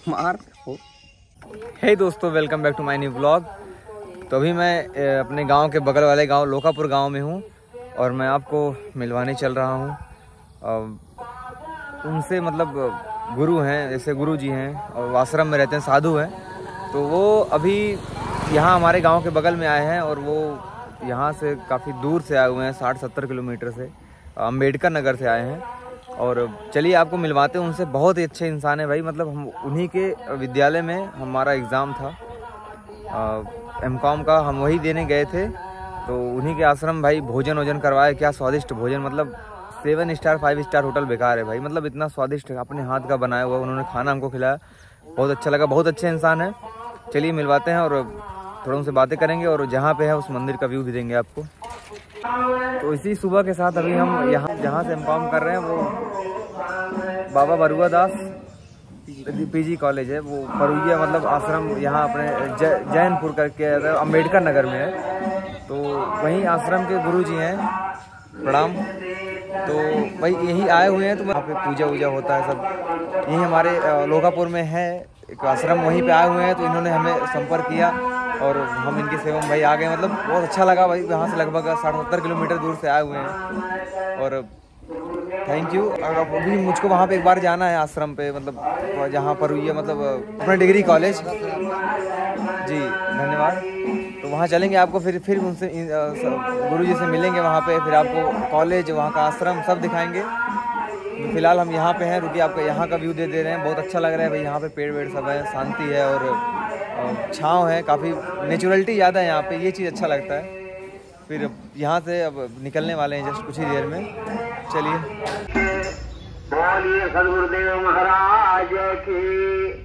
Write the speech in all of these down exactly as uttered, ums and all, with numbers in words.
मार हो। हे दोस्तों, welcome back to my new blog. तो अभी मैं अपने गांव के बगल वाले गांव लोकापुर गांव में हूं और मैं आपको मिलवाने चल रहा हूं। उनसे मतलब गुरु हैं, जैसे गुरु जी हैं और आश्रम में रहते हैं, साधु हैं। तो वो अभी यहाँ हमारे गांव के बगल में आए हैं और वो यहाँ से काफ़ी दूर से आए हुए हैं, साठ सत्तर किलोमीटर से, अम्बेडकर नगर से आए हैं। और चलिए आपको मिलवाते हैं उनसे। बहुत ही अच्छे इंसान है भाई। मतलब हम उन्हीं के विद्यालय में हमारा एग्ज़ाम था एम कॉम का, हम वही देने गए थे। तो उन्हीं के आश्रम भाई भोजन वोजन करवाए। क्या स्वादिष्ट भोजन, मतलब seven star five star hotel बेकार है भाई। मतलब इतना स्वादिष्ट अपने हाथ का बनाया हुआ उन्होंने खाना हमको खिलाया, बहुत अच्छा लगा। बहुत अच्छे इंसान है। चलिए मिलवाते हैं और थोड़ा उनसे बातें करेंगे और जहाँ पे है उस मंदिर का व्यू भी देंगे आपको। तो इसी सुबह के साथ अभी हम यहाँ जहाँ से हम काम कर रहे हैं वो बाबा बरुआ दास पीजी कॉलेज है, वो परुइया मतलब आश्रम यहाँ अपने जैनपुर करके अम्बेडकर नगर में है। तो वहीं आश्रम के गुरु जी हैं, प्रणाम। तो भाई यही आए हुए हैं, तो वहाँ पे पूजा वूजा होता है सब। यही हमारे लोकापुर में है एक आश्रम, वहीं पे आए हुए हैं। तो इन्होंने हमें संपर्क किया और हम इनकी सेवा में भाई आ गए। मतलब बहुत अच्छा लगा भाई। यहाँ से लगभग साठ सत्तर किलोमीटर दूर से आए हुए हैं और थैंक यू। अभी मुझको वहाँ पे एक बार जाना है आश्रम पे, मतलब जहाँ पर हुई है, मतलब अपना डिग्री कॉलेज जी, धन्यवाद। तो वहाँ चलेंगे, आपको फिर फिर उनसे गुरु जी से मिलेंगे वहाँ पे, फिर आपको कॉलेज, वहाँ का आश्रम सब दिखाएंगे। फिलहाल हम यहाँ पे हैं, रुकिए आपको यहाँ का व्यू दे दे रहे हैं। बहुत अच्छा लग रहा है भाई। यहाँ पे पेड़ वेड़ सब है, शांति है और छाँव है, काफ़ी नेचुरलिटी ज़्यादा है यहाँ पे, ये चीज़ अच्छा लगता है। फिर यहाँ से अब निकलने वाले हैं जस्ट कुछ ही देर में। चलिए। बोलिए सदगुरुदेव महाराज की।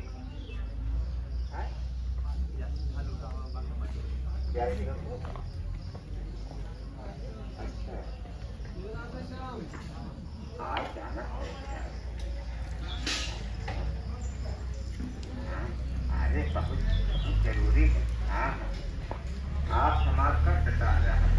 अरे बहुत जरूरी है। हाँ, आप समाज का टटा रहा है।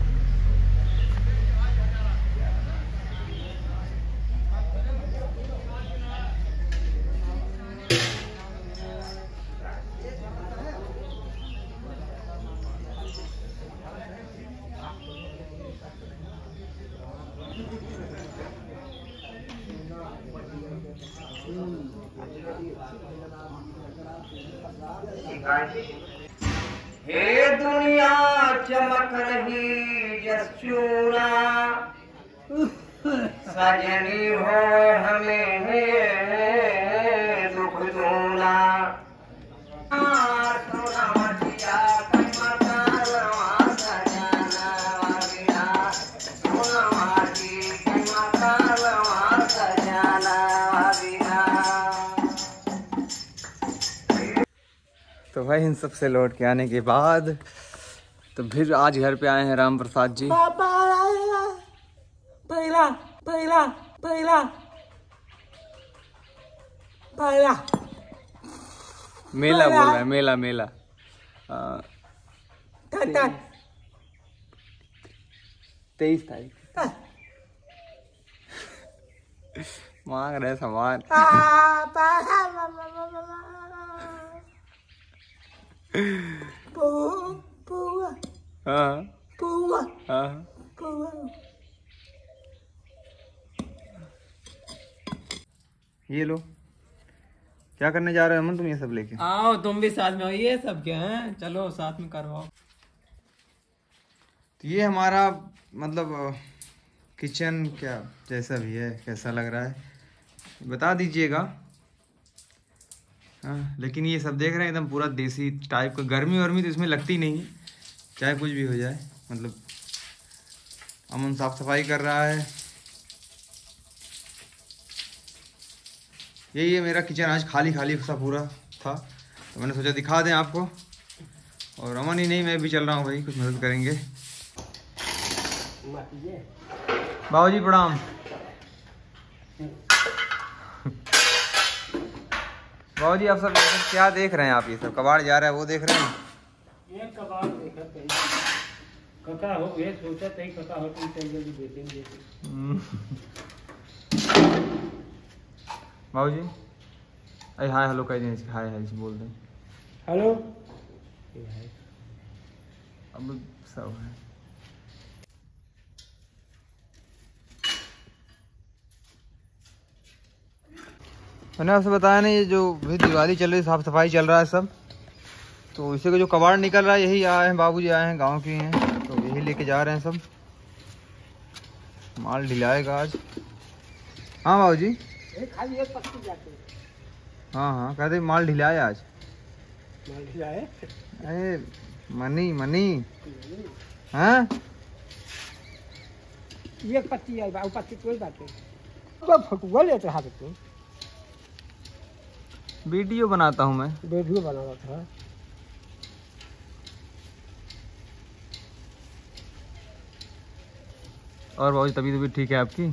हे दुनिया चमक रही जसूना, सजनी हो हमें दुख दूना। तो भाई इन सब से लौट के आने के बाद तो फिर आज घर पे आए हैं राम प्रसाद जी। पहला पहला पहला पहला मेला बोल रहा है, मेला मेला तेईस तारीख मांग रहे सामान। हाँ हाँ। ये लो, क्या करने जा रहे हो अमन तुम ये सब लेके? आओ तुम भी साथ में हो। ये सब क्या है, चलो साथ में करवाओ। तो ये हमारा मतलब किचन, क्या जैसा भी है, कैसा लग रहा है बता दीजिएगा। हाँ, लेकिन ये सब देख रहे हैं एकदम पूरा देसी टाइप का। गर्मी वर्मी तो इसमें लगती नहीं, चाहे कुछ भी हो जाए। मतलब अमन साफ सफाई कर रहा है। यही है मेरा किचन। आज खाली खाली सा पूरा था, तो मैंने सोचा दिखा दें आपको। और अमन ही नहीं, मैं भी चल रहा हूँ भाई, कुछ मदद करेंगे। बाबूजी प्रणाम। बाबूजी आप सब क्या देख रहे हैं? आप ये सब कबाड़ जा रहा है वो देख रहे हैं? ये कबाड़ देखा कका हो गए, सोचा था कका हो तुम जल्दी बेचेंगे। बाबूजी अरे हाय हेलो कह दें, हाय हाय से बोल दें। हेलो। अब सब है। मैंने आपसे बताया ना, ये जो भी दिवाली चल रही है, साफ सफाई चल रहा है सब, तो इसे का जो कबाड़ निकल रहा है यही आए हैं, बाबूजी आए हैं गांव के हैं, तो यही लेके जा रहे हैं सब। माल ढिलाएगा आज। हाँ बाबूजी। खाली एक पत्ती जाते हैं। हाँ हाँ कहते माल ढिलाए आज। माल ढिलाए? अरे मनी मनी। हाँ एक पत्ती आई बा, पत्ती कोई बात नहीं। तो फटुआ लेते हाथ में। वीडियो बनाता हूँ मैं। वीडियो बना रहा था। और बाबूजी तबीयत भी ठीक है आपकी?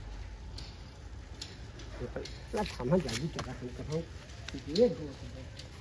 ना थामा जाएगी क्या हम कहो ये